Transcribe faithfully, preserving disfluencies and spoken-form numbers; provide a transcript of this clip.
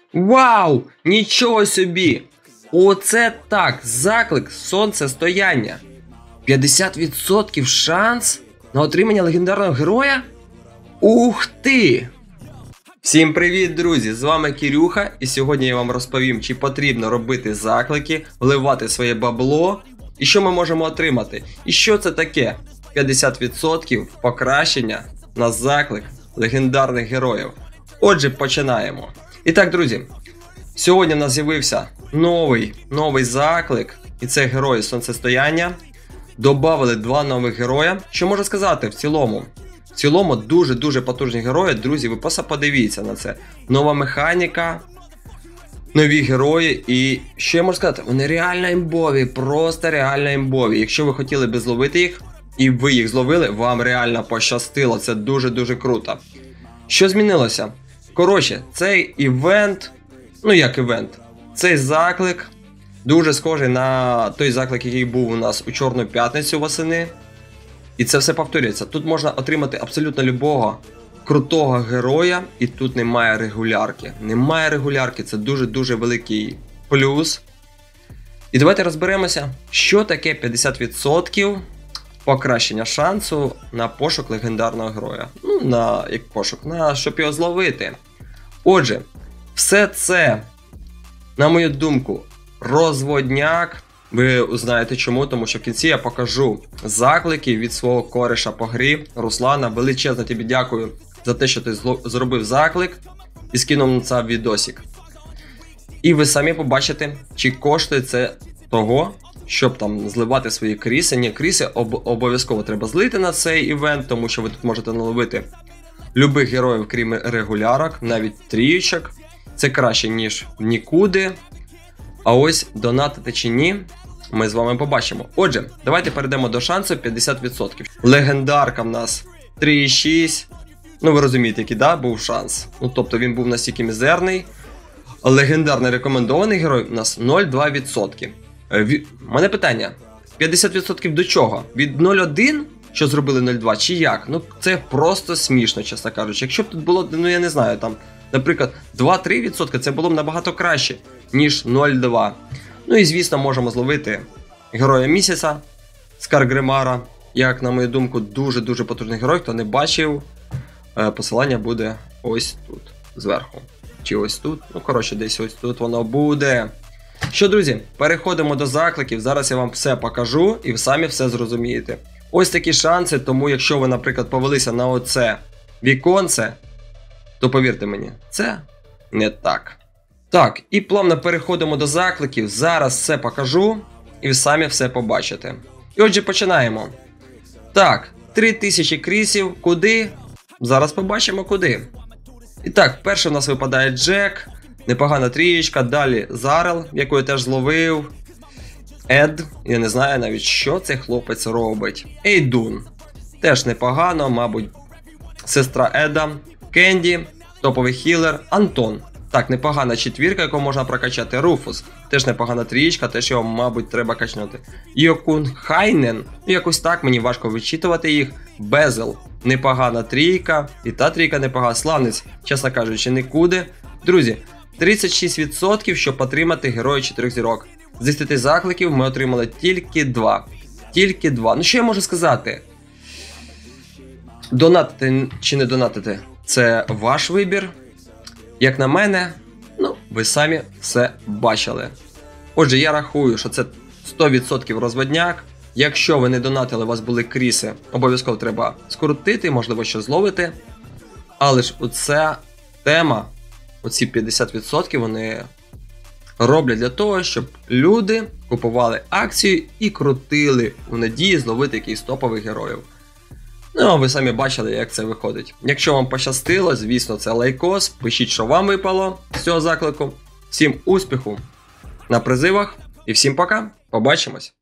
Вау! Нічого собі! Оце так! Заклик сонцестояння. п'ятдесят відсотків шанс на отримання легендарного героя? Ух ти! Всім привіт, друзі! З вами Кирюха, і сьогодні я вам розповім, чи потрібно робити заклики, вливати своє бабло, і що ми можемо отримати. І що це таке? п'ятдесят відсотків покращення на заклик легендарних героїв. Отже, починаємо. І так, друзі, сьогодні в нас з'явився новий, новий заклик, і це герої сонцестояння. Добавили два нових героя. Що можу сказати в цілому? В цілому дуже-дуже потужні герої, друзі, ви просто подивіться на це. Нова механіка, нові герої, і що я можу сказати? Вони реально імбові, просто реально імбові. Якщо ви хотіли би зловити їх, і ви їх зловили, вам реально пощастило, це дуже-дуже круто. Що змінилося? Коротше, цей івент, ну як івент, цей заклик дуже схожий на той заклик, який був у нас у Чорну п'ятницю восени. І це все повторюється. Тут можна отримати абсолютно любого крутого героя, і тут немає регулярки. Немає регулярки, це дуже-дуже великий плюс. І давайте розберемося, що таке п'ятдесят відсотків покращення шансу на пошук легендарного героя. Ну, на як пошук, на щоб його зловити. Отже, все це, на мою думку, розводняк. Ви узнаєте чому, тому що в кінці я покажу заклики від свого кореша по грі Руслана. Величезно тобі дякую за те, що ти зробив заклик і скинув на це відосик. І ви самі побачите, чи коштує це того, щоб там зливати свої кріси. Ні, кріси об обов'язково треба злити на цей івент, тому що ви тут можете наловити любих героїв, крім регулярок, навіть трієчок. Це краще, ніж нікуди. А ось донатити чи ні, ми з вами побачимо. Отже, давайте перейдемо до шансу п'ятдесят відсотків. Легендарка в нас три і шість. Ну ви розумієте, який, да, був шанс. Ну тобто він був настільки мізерний. Легендарний рекомендований герой у нас нуль цілих два відсотки. У мене питання. п'ятдесят відсотків до чого? Від нуль цілих один, що зробили нуль цілих два, чи як? Ну це просто смішно, чесно кажучи. Якщо б тут було, ну я не знаю, там, наприклад, два-три відсотки, це було б набагато краще, ніж нуль цілих два. Ну і звісно, можемо зловити героя місяця, Скаргримара. Як, на мою думку, дуже-дуже потужний герой. Хто не бачив, посилання буде ось тут, зверху. Чи ось тут, ну коротше, десь ось тут воно буде. Що, друзі, переходимо до закликів. Зараз я вам все покажу і ви самі все зрозумієте. Ось такі шанси, тому якщо ви, наприклад, повелися на оце віконце, то повірте мені, це не так. Так, і плавно переходимо до закликів. Зараз все покажу і ви самі все побачите. І отже, починаємо. Так, три тисячі крісів. Куди? Зараз побачимо куди. І так, перший у нас випадає Джек. Непогана трієчка. Далі Зарел, яку я теж зловив. Ед. Я не знаю навіть, що цей хлопець робить. Ейдун. Теж непогано, мабуть, сестра Еда. Кенді. Топовий хілер. Антон. Так, непогана четвірка, яку можна прокачати. Руфус. Теж непогана трієчка, теж його, мабуть, треба качнути. Йокун Хайнен. Ну, якось так, мені важко вичитувати їх. Безел. Непогана трійка. І та трійка непогана. Славниць, чесно кажучи, нікуди. Друзі, тридцять шість відсотків, щоб отримати героя чотирьох зірок. З десяти закликів ми отримали тільки два. Тільки два. Ну що я можу сказати? Донатити чи не донатити? Це ваш вибір. Як на мене, ну, ви самі все бачили. Отже, я рахую, що це сто відсотків розводняк. Якщо ви не донатили, у вас були кріси, обов'язково треба скрутити, можливо, що зловити. Але ж оця тема, оці п'ятдесят відсотків, вони роблять для того, щоб люди купували акцію і крутили у надії зловити якийсь топових героїв. Ну, а ви самі бачили, як це виходить. Якщо вам пощастило, звісно, це лайкос. Пишіть, що вам випало з цього заклику. Всім успіху на призивах і всім пока. Побачимось.